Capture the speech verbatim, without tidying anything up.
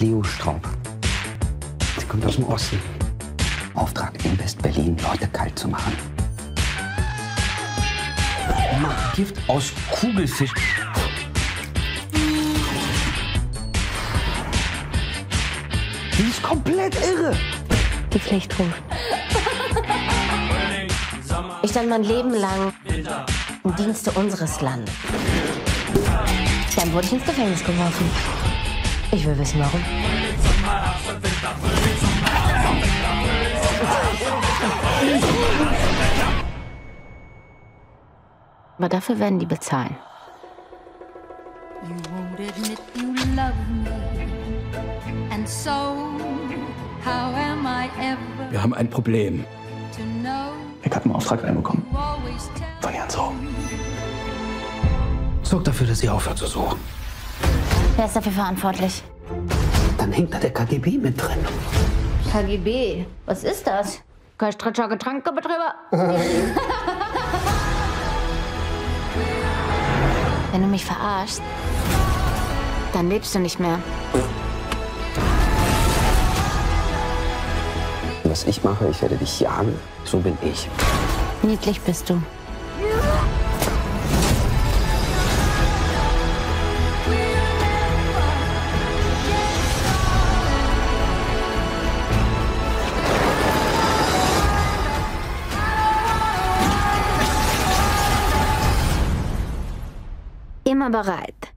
Kleo Straub. Sie kommt aus dem Osten. Auftrag in West-Berlin, Leute kalt zu machen. Macht Gift aus Kugelfisch. Die ist komplett irre. Die Pflicht ruft. Ich stand mein Leben lang im Dienste unseres Landes. Dann wurde ich ins Gefängnis geworfen. Ich will wissen, warum. Aber dafür werden die bezahlen. Wir haben ein Problem. Ich habe einen Auftrag reinbekommen. Von Herrn So. Sorgt dafür, dass sie aufhört zu suchen. Wer ist dafür verantwortlich? Dann hängt da der K G B mit drin. K G B? Was ist das? Köstrischer Getränkebetrieber? Wenn du mich verarschst, dann lebst du nicht mehr. Was ich mache, ich werde dich jagen. So bin ich. Niedlich bist du. Immer bereit.